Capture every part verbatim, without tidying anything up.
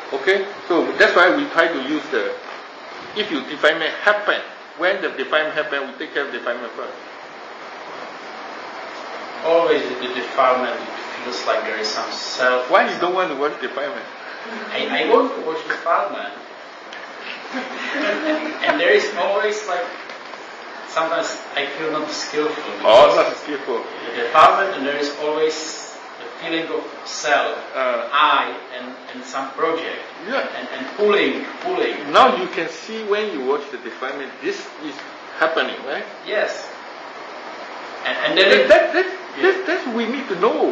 Okay, so that's why we try to use the, if you defilement happen, when the defilement happen, we take care of defilement first. Always the defilement, it feels like there is some self. Why you don't want to watch defilement? I, I want to watch defilement. and, and there is always like, sometimes I feel not skillful. Oh, not skillful. The defilement, and there is always the feeling of self, uh, I, and, and some project. Yeah. And, and pulling, pulling. Now you can see when you watch the defilement, this is happening, right? Yes. And, and then that, it, that, that, yeah. that, that's what we need to know.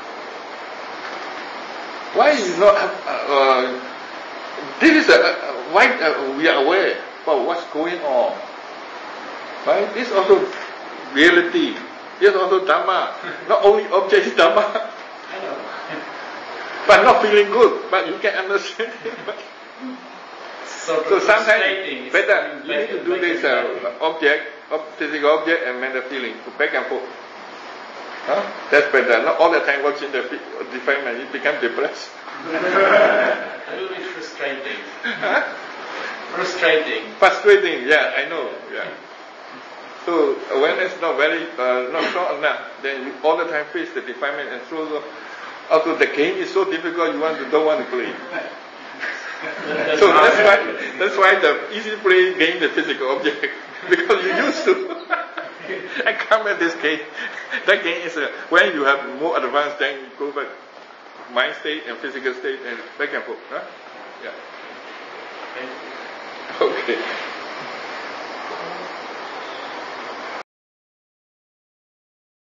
Why is not, uh, this is a, uh, why uh, we are aware about what's going on. Right? This is also reality. This is also Dhamma. Not only object is Dhamma. I know. But not feeling good. But you can understand it. So, so sometimes it's better you back need to and do back this and uh, object, ob- physical object and mental feeling, to back and forth. Huh? That's better. Not all the time watching the defilement, you become depressed. A little bit frustrating. Huh? Frustrating. Frustrating, yeah, I know. Yeah. So awareness not very, uh, not strong enough. Then you all the time face the defilement, and so also the game is so difficult. You want to don't want to play. That's so that's why that's why the easy play game the physical object because you used to. I come at this game. That game is uh, when you have more advanced, then you go back mind state and physical state and back and forth. Huh? Yeah. Okay.